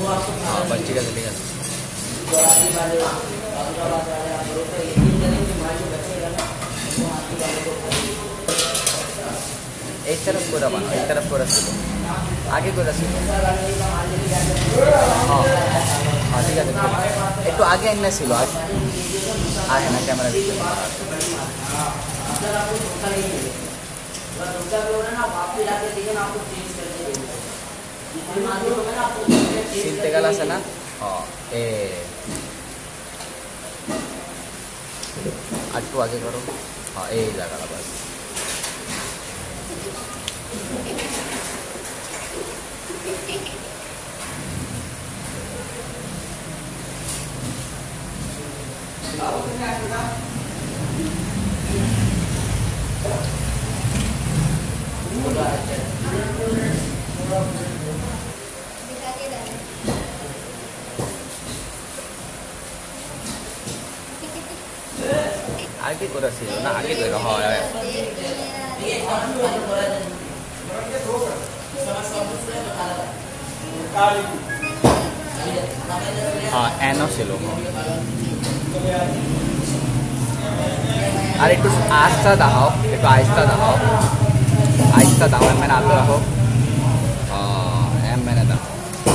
हाँ बच्ची का चलेगा। एक तरफ पूरा बना, एक तरफ पूरा सिलो, आगे को रसी। हाँ हाँ ठीक है। एक तो आगे इनमें सिलो आगे ना कैमरा सीलते गला से ना। हाँ ए अट्टू आगे करो। हाँ ए जगह बस। आगे को रसी ना आगे को। हाँ हाँ एनो सिलो। अरे कुछ आस्था दहाओ, एक आहिस्ता दहाओ, आहिस्ता दहाओ। मैंने आते रहो। हाँ एम मैंने दहाओ।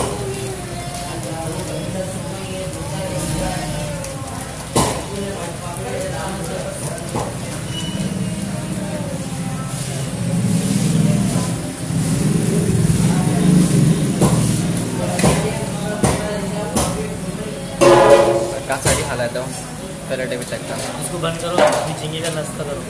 कासाड़ी हालत है पहले टेबल चेक कर। इसको बंद करो, झींगे का नाश्ता करो।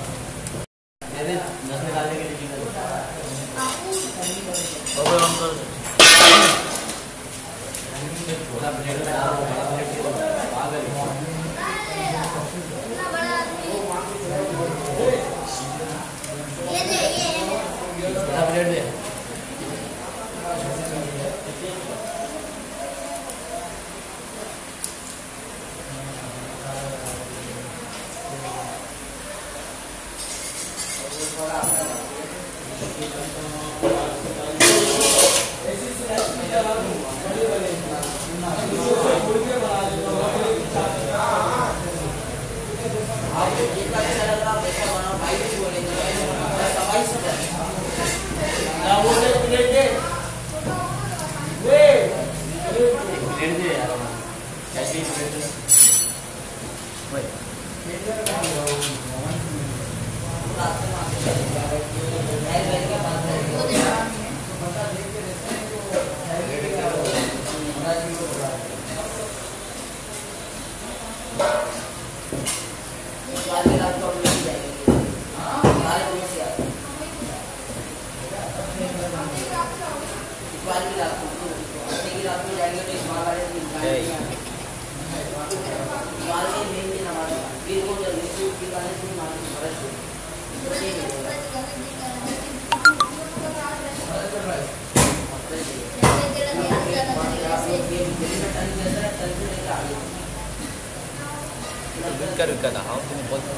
कर रहा हूँ तुम बहुत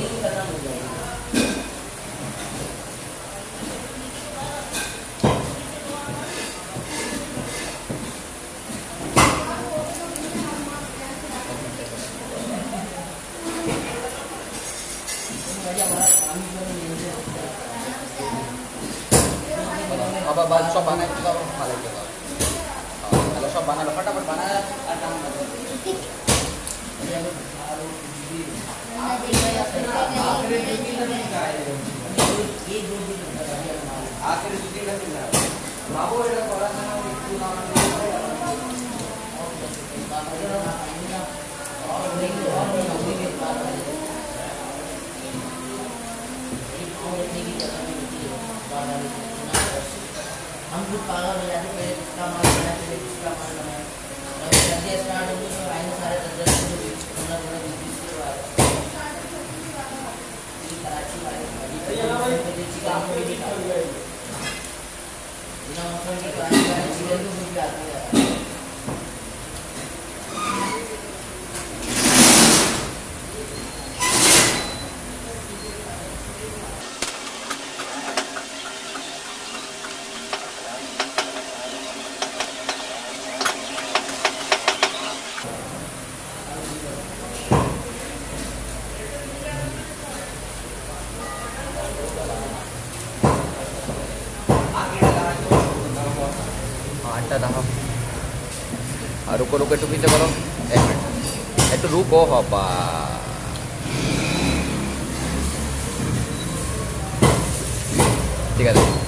अब बाल सब बनाए तो खा लेते हैं। हाँ सब बना लो फटाफट बना और काम करो। हम खुद पागल हो जाते हैं इसका माल बनाते इसका माल बनाए और सर्दी स्टार्ट होगी तो आएंगे सारे दर्जन थोड़ा थोड़ा बीच कराची वाले चिकन भी निकाल बिना मौसम के कराची वाले चिकन को भी आते हैं। हाथटा देखो और रुको रुको একটু পিছে করো 1 মিনিট একটু रुको হবা ঠিক আছে